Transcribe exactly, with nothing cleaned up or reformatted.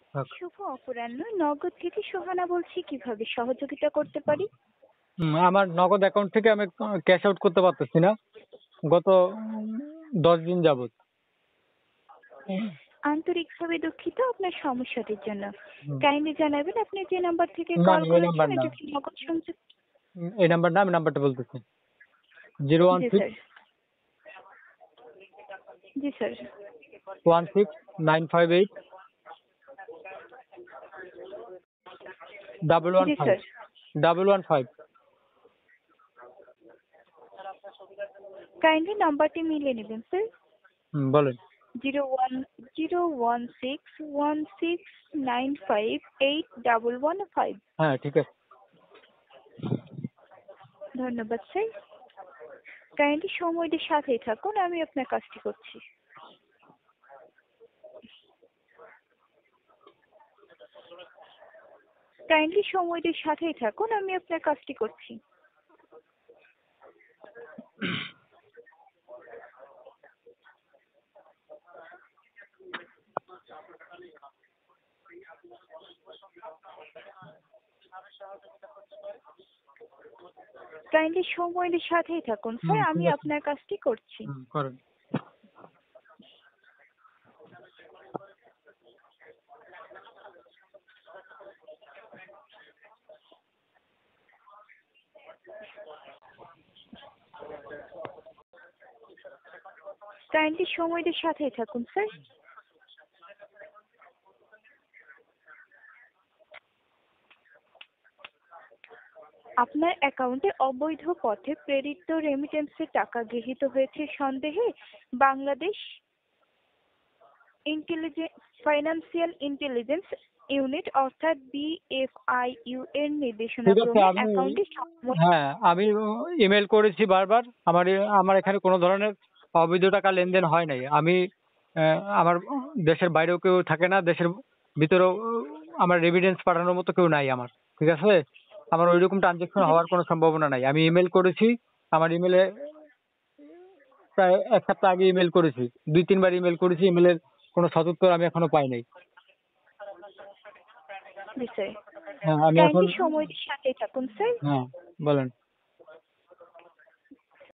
ওকে। শুভ অপরাহ্ন, নগদ থেকে সোহানা বলছি, কিভাবে সহযোগিতা করতে পারি? হুম, আমার নগদ অ্যাকাউন্ট থেকে আমি ক্যাশ আউট করতে পারতেছি না গত উম, দশ দিন যাবত। আন্তরিকভাবে দুঃখিত আপনার সমস্যাটির জন্য। হুম। কাইন্ডলি জানাবেন আপনি যে নাম্বার থেকে না কল এই নাম্বার করেছেন না, এটা কি নগদ সংযোগ? উম, এই নাম্বার না, আমি নাম্বারটা বলতেছি জিরো ওয়ান জি সিক্স স্যার। জি sir. One six nine five eight double one জি five sir. Double one five. Kindly নাম্বারটি মিলিয়ে নেবেন স্যার। হুম, বলেন। Zero one zero one six one six nine five eight double one five. হ্যাঁ ঠিক আছে। ধন্যবাদ স্যার। কাইন্ডলি সময়টির সাথেই থাকুন, আমি আপনার কাজটি করছি। কাইন্ডলি সময়টির সাথেই থাকুন, আমি আপনার কাজটি করছি। কাইন্ডলি সময়টির সাথেই থাকুন হুম, স্যার, ঠিক আমি আছে। আপনার কাজটি করছি। হুম, করেন। কাইন্ডলি সময়টির সাথেই থাকুন স্যার। আপনার অ্যাকাউন্টে অবৈধ পথে প্রেরিত রেমিটেন্সের টাকা গৃহীত হয়েছে সন্দেহে Bangladesh intelligence financial intelligence unit অর্থাৎ বিএফআইইউ এর ঠিক আছে, নির্দেশনাক্রমে আমি অ্যাকাউন্টে হ্যাঁ আমি ইমেল করেছি বারবার। আমার এ- আমার এখানে কোনো ধরনের অবৈধ টাকা লেনদেন হয় নাই। আমি আহ, আমার দেশের বাইরেও কেউ থাকে না, দেশের ভিতরেও আমার রেমিটেন্স পাঠানোর মতো কেউ নাই আমার। ঠিক আছে, আমার ওইরকম ট্রানজেকশন হওয়ার কোনো সম্ভাবনা নাই। আমি ইমেল করেছি, আমার ইমেলে প্রায় এক সপ্তাহ আগে ইমেল করেছি, দুই তিনবার ইমেল করেছি, ইমেলের কোনো সদুত্তর আমি এখনো পাই নাই। জি স্যার। হ্যাঁ আমি এখন কাইন্ডলি সময়টির সাথেই থাকুন স্যার। হ্যাঁ বলেন।